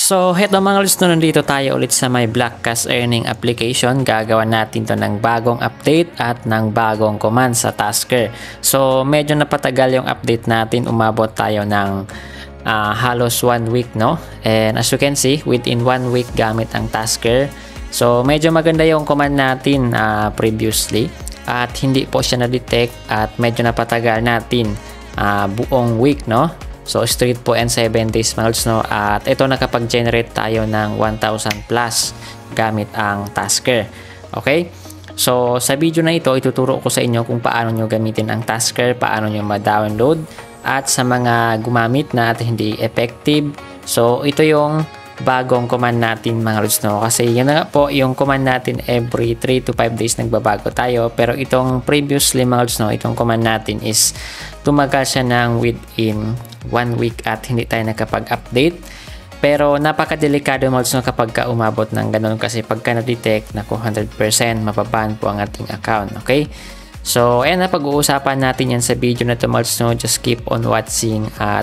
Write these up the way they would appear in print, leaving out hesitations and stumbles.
So, heto mga lods, nandito tayo ulit sa may Blackcast earning application. Gagawa natin to ng bagong update at ng bagong command sa Tasker. So, medyo napatagal yung update natin. Umabot tayo ng halos 1 week, no? And as you can see, within 1 week gamit ang Tasker. So, medyo maganda yung command natin previously. At hindi po siya na-detect at medyo napatagal natin buong week, no? So, straight po and 7 days mga lods, no? At ito nakapag-generate tayo ng 1,000 plus gamit ang Tasker. Okay? So, sa video na ito, ituturo ko sa inyo kung paano nyo gamitin ang Tasker, paano nyo ma-download, at sa mga gumamit na at hindi effective. So, ito yung bagong command natin mga lods, no? Kasi yun na nga po, yung command natin every 3 to 5 days nagbabago tayo. Pero itong previously mga lods, no, itong command natin is tumagal siya ng within 1 week at hindi tayo nakapag-update. Pero napakadelikado mga lods, no, kapag umabot ng ganun, kasi pagka na-detect na kung 100% mapaban po ang ating account. Okay? So, ayan na, pag-uusapan natin yan sa video na to mga lods, no? Just keep on watching at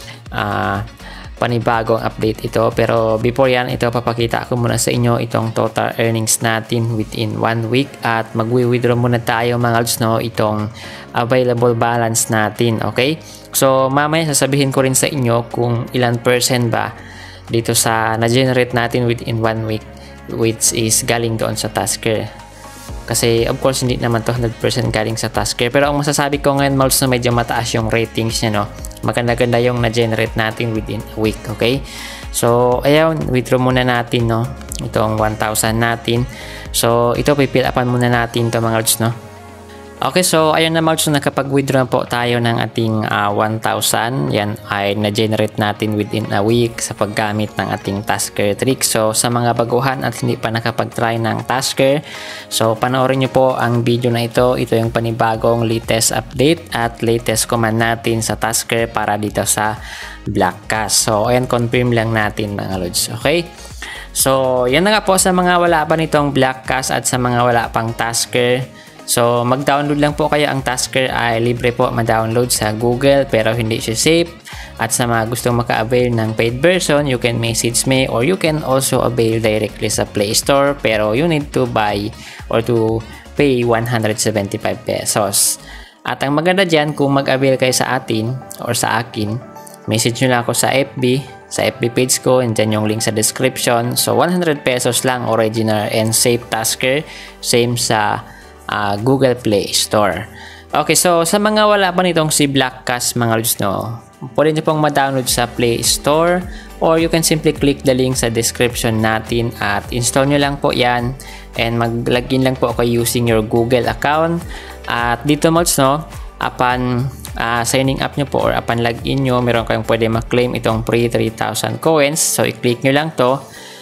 panibagong update ito. Pero before yan, ito papakita ko muna sa inyo itong total earnings natin within 1 week at magwi-withdraw muna tayo mga lods, no, itong available balance natin. Okay, so mamaya sasabihin ko rin sa inyo kung ilan percent ba dito sa na-generate natin within 1 week, which is galing doon sa Tasker. Kasi of course hindi naman to 100% galing sa Tasker, pero ang masasabi ko ngayon mga lods, na medyo mataas yung ratings niya, no. Maganda-ganda yung na-generate natin within a week. Okay, so ayan, withdraw muna natin, no, itong 1,000 natin. So ito pipill upan muna natin to mga lods, no. Okay, so ayun na mga lods, nakapag-withdraw po tayo ng ating 1,000. Yan ay na-generate natin within a week sa paggamit ng ating Tasker trick. So sa mga baguhan at hindi pa nakapag-try ng Tasker, so panoorin nyo po ang video na ito. Ito yung panibagong latest update at latest command natin sa Tasker para dito sa Blackcast. So ayan, confirm lang natin mga lods. Okay, so yan na nga po sa mga wala pa nitong Blackcast at sa mga wala pang Tasker. So, mag-download lang po kayo. Ang Tasker ay libre po ma-download sa Google, pero hindi siya safe. At sa mga gustong maka-avail ng paid version, you can message me or you can also avail directly sa Play Store, pero you need to buy or to pay 175 pesos. At ang maganda dyan, kung mag-avail kayo sa atin or sa akin, message nyo lang ako sa FB page ko, and dyan yung link sa description. So, 100 pesos lang, original and safe Tasker. Same sa Google Play Store. Okay, so sa mga wala pa nitong si Blackcast mga lods, no, pwede nyo pong ma-download sa Play Store or you can simply click the link sa description natin at install nyo lang po yan and mag-login lang po kayo using your Google account. At dito mga lods, no, upon signing up nyo po or upon login nyo, meron kayong pwede ma-claim itong free 3,000 coins. So i-click nyo lang to.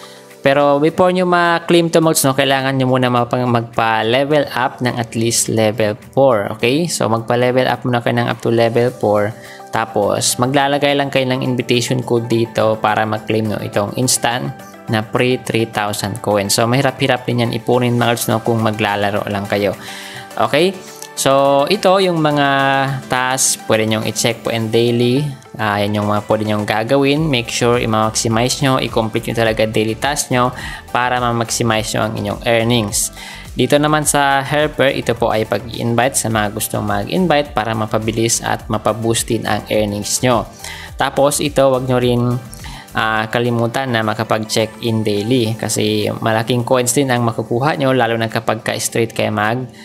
Pero before nyo ma-claim to mga lods, no, kailangan nyo muna magpa-level up ng at least level 4. Okay? So magpa-level up muna kayo ng up to level 4. Tapos maglalagay lang kayo ng invitation code dito para mag-claim, no, itong instant na free 3,000 coins. So mahirap-hirap din yan ipunin mga lods, no, kung maglalaro lang kayo. Okay? So ito yung mga tasks pwede nyong i-check po and daily. Yan yung mga pwede nyong gagawin. Make sure i-maximize nyo, i-complete nyo talaga daily task nyo para ma-maximize nyo ang inyong earnings. Dito naman sa helper, ito po ay pag-invite sa mga gustong mag-invite para mapabilis at mapaboostin ang earnings nyo. Tapos ito, wag nyo rin kalimutan na makapag-check in daily kasi malaking coins din ang makukuha nyo, lalo na kapag ka-straight kayo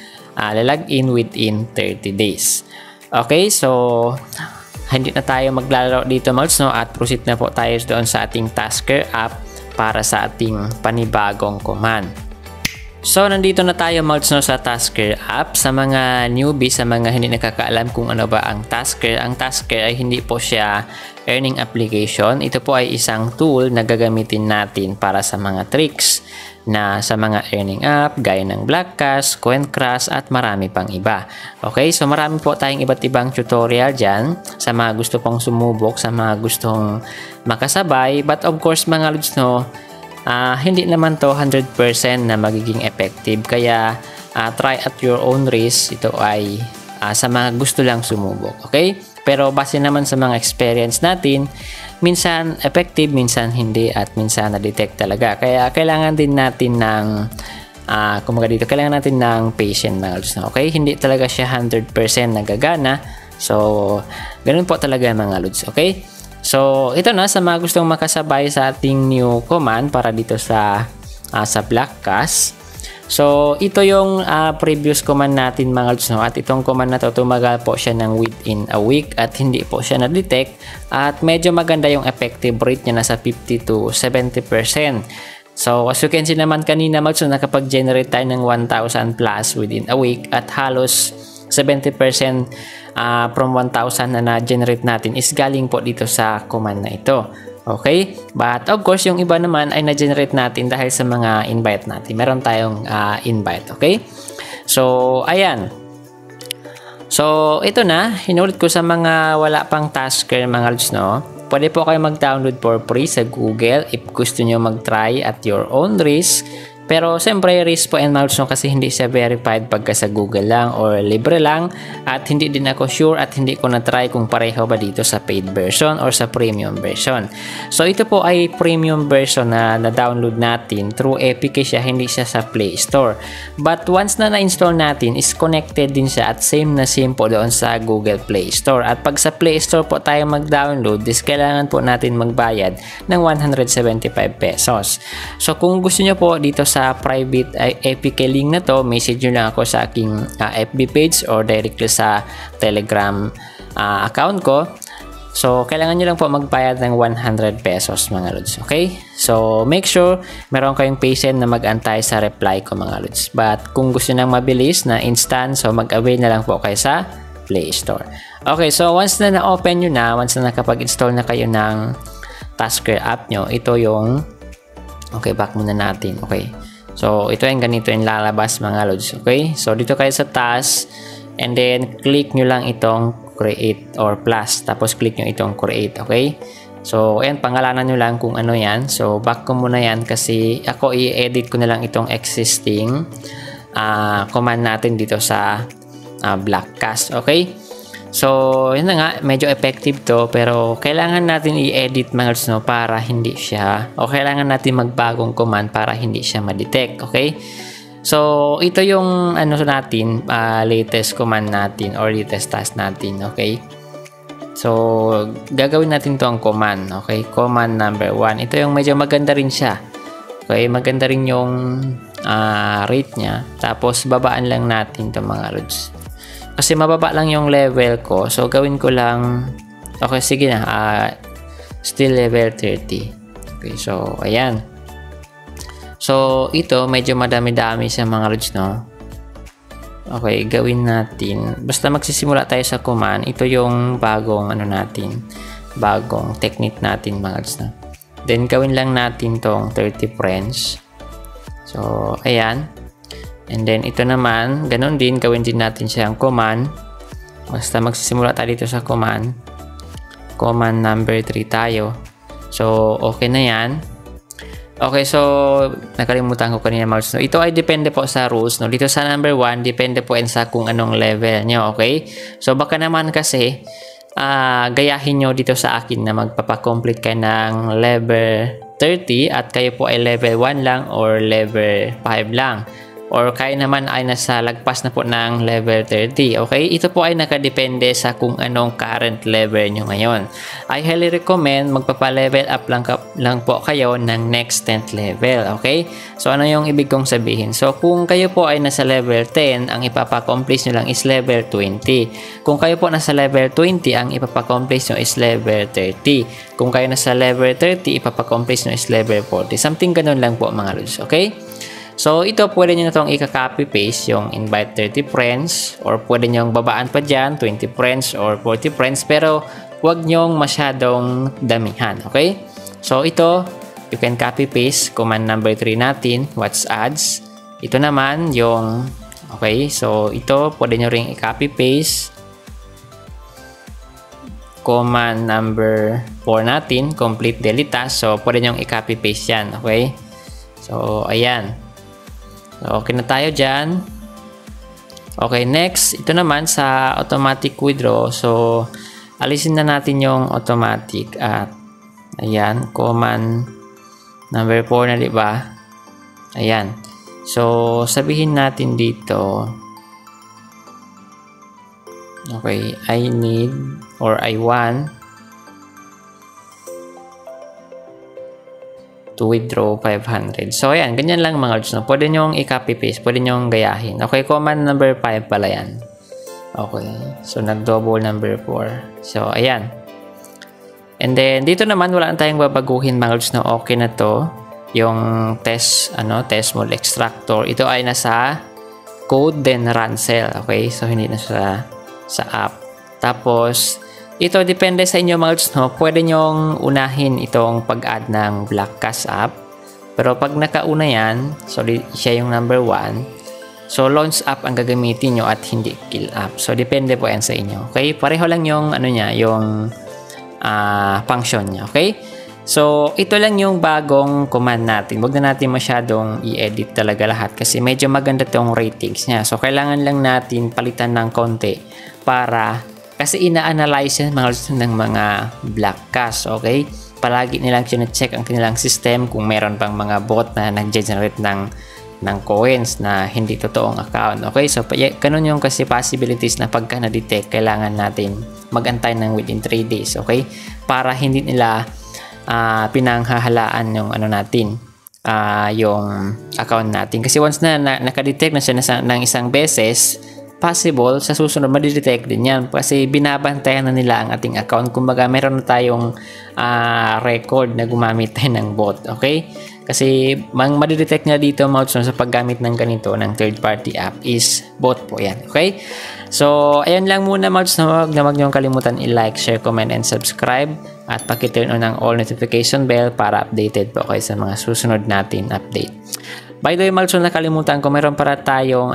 log in within 30 days. Okay, so hindi na tayo maglalaro dito mga lods, no, at proceed na po tayo doon sa ating Tasker app para sa ating panibagong command. So nandito na tayo mga lods, no, sa Tasker app. Sa mga newbie, sa mga hindi nakakaalam kung ano ba ang Tasker ay hindi po siya earning application. Ito po ay isang tool na gagamitin natin para sa mga tricks na sa mga earning app gaya ng Blackcast, CoinCrush at marami pang iba. Okay, so marami po tayong iba't ibang tutorial dyan sa mga gusto pong sumubok, sa mga gustong makasabay. But of course mga lods, no, hindi naman to 100% na magiging effective. Kaya try at your own risk. Ito ay sa mga gusto lang sumubok. Okay? Pero base naman sa mga experience natin, minsan effective, minsan hindi, at minsan na-detect talaga. Kaya kailangan din natin ng kumaga dito, kailangan natin ng patient mga lods. Okay? Hindi talaga siya 100% nagagana. So, ganun po talaga mga lods. Okay? So, ito na sa mga gustong makasabay sa ating new command para dito sa Blackcast. So, ito yung previous command natin mga lods, no? At itong command na to, tumagal po siya ng within a week at hindi po siya na-detect. At medyo maganda yung effective rate niya, nasa 50 to 70%. So, as you can see naman kanina mga lods, nakapag-generate tayo ng 1,000 plus within a week at halos 70% from 1,000 na na-generate natin is galing po dito sa command na ito. Okay? But of course, yung iba naman ay na-generate natin dahil sa mga invite natin. Meron tayong invite. Okay? So, ayan. So, ito na. Hinulit ko sa mga wala pang tasker mga lods, no? Pwede po kayo mag-download for free sa Google if gusto nyo mag-try at your own risk. Pero siyempre risk po and mga lods, no, kasi hindi siya verified pagka sa Google lang or libre lang, at hindi din ako sure at hindi ko na-try kung pareho ba dito sa paid version or sa premium version. So ito po ay premium version na na-download natin through APK siya, hindi siya sa Play Store. But once na na-install natin is connected din siya at same na same po doon sa Google Play Store. At pag sa Play Store po tayo mag-download, is kailangan po natin magbayad ng 175 pesos. So kung gusto nyo po dito sa private APK link na to, message nyo lang ako sa aking FB page or directly sa Telegram account ko. So kailangan nyo lang po magbayad ng 100 pesos mga lods. Okay? So make sure meron kayong patient na mag-antay sa reply ko mga lods. But kung gusto nang mabilis na instant, so mag-avail na lang po kayo sa Play Store. Okay, so once na na-open nyo na, once na nakapag-install na kayo ng Tasker app nyo, ito yung back muna natin. Okay. So, ito yung ganito yung lalabas mga lods. Okay. So, dito kayo sa task and then click nyo lang itong create or plus. Tapos, click nyo itong create. Okay. So, ayan, pangalanan nyo lang kung ano yan. So, back ko muna yan kasi ako i-edit ko na lang itong existing command natin dito sa Blackcast. Okay. So, yun na nga, medyo effective to, pero kailangan natin i-edit mga lods, no, para hindi siya, o kailangan natin magbagong command para hindi siya ma-detect, okay? So, ito yung natin, latest command natin or latest task natin, okay? So, gagawin natin to ang command, okay? Command number 1. Ito yung medyo maganda rin siya. Okay, maganda rin yung rate niya. Tapos, babaan lang natin to mga lods. Kasi mababa lang yung level ko. So, gawin ko lang. Okay, sige na. Still level 30. Okay, so, ayan. So, ito, medyo madami-dami sa mga lods, no? Okay, gawin natin. Basta magsisimula tayo sa command. Ito yung bagong, bagong technique natin, mga lods, no? Then, gawin lang natin tong 30 friends. So, ayan. And then, ito naman, ganun din, gawin din natin siyang command. Basta magsisimula tayo dito sa command. Command number 3 tayo. So, okay na yan. Okay, so, nakalimutan ko kanina mga lods. No? Ito ay depende po sa rules. No? Dito sa number 1, depende po sa kung anong level nyo. Okay? So, baka naman kasi, gayahin nyo dito sa akin na magpapakomplete kayo ng level 30 at kayo po ay level 1 lang or level 5 lang. Or kaya naman ay nasa lagpas na po ng level 30. Okay? Ito po ay nakadepende sa kung anong current level nyo ngayon. I highly recommend magpapa-level up lang po kayo ng next 10th level. Okay? So, ano yung ibig kong sabihin? So, kung kayo po ay nasa level 10, ang ipapa-accomplish nyo lang is level 20. Kung kayo po nasa level 20, ang ipapa-accomplish nyo is level 30. Kung kayo nasa level 30, ipapa-accomplish nyo is level 40. Something ganun lang po mga lods. Okay? So, ito pwede nyo na itong i-copy-paste yung invite 30 friends or pwede nyo babaan pa dyan 20 friends or 40 friends pero huwag nyo masyadong damihan. Okay? So, ito you can copy-paste command number 3 natin, what's adds. Ito naman yung okay, so ito pwede nyo ring i-copy-paste command number 4 natin, complete daily task. So, pwede nyo i-copy-paste yan. Okay? So, ayan. Okay na tayo dyan. Okay, next. Ito naman sa automatic withdraw. So, alisin na natin yung automatic at Ayan, command number 4 na, di ba? Ayan. So, sabihin natin dito, okay, I need or I want to withdraw 500. So, ayan, ganyan lang mga lods, no? Pwede nyong i-copy paste, pwede nyong gayahin. Okay, command number 5 pala yan. Okay, so nag-double number 4. So, ayan. And then, dito naman, wala na tayong babaguhin mga lods, no? Okay na to. Yung test mode extractor. Ito ay nasa code, then run cell. Okay, so hindi na sa app. Tapos, ito, depende sa inyo mga lods, no? Pwede nyong unahin itong pag-add ng Blackcast app. Pero pag nakauna yan, so siya yung number 1. So, launch app ang gagamitin nyo at hindi kill app. So, depende po yan sa inyo. Okay? Pareho lang yung, yung function niya. Okay? So, ito lang yung bagong command natin. Huwag na natin masyadong i-edit talaga lahat kasi medyo maganda tong ratings niya. So, kailangan lang natin palitan ng konti para kasi ina-analyze yan ng mga Blackcast, okay? Palagi nilang check ang kanilang system kung meron pang mga bot na nag-generate ng coins na hindi totoong account, okay? So, ganun yung kasi possibilities na pagka na-detect, kailangan natin mag-antay ng within 3 days, okay? Para hindi nila pinanghahalaan yung natin, yung account natin. Kasi once na nakadetect na siya ng isang beses, possible sa susunod madidetect din yan kasi binabantayan na nila ang ating account. Kumbaga meron na tayong record na gumamit tayo ng bot, okay? Kasi madidetect nga dito mga sa paggamit ng ganito ng third party app is bot po yan, okay? So ayan lang muna mga huwag niyong kalimutan i-like, share, comment, and subscribe at paki-turn on ang all notification bell para updated po kayo sa mga susunod natin update. By the way mga nakalimutan ko, meron para tayong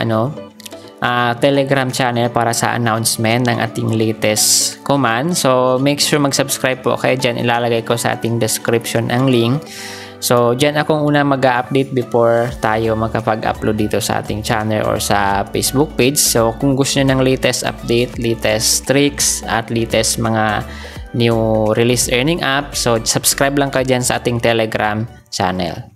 Telegram channel para sa announcement ng ating latest command. So, make sure mag-subscribe po kayo dyan. Ilalagay ko sa ating description ang link. So, dyan akong una mag-update before tayo magkapag-upload dito sa ating channel or sa Facebook page. So, kung gusto nyo ng latest update, latest tricks, at latest mga new release earning app, so subscribe lang kayo dyan sa ating Telegram channel.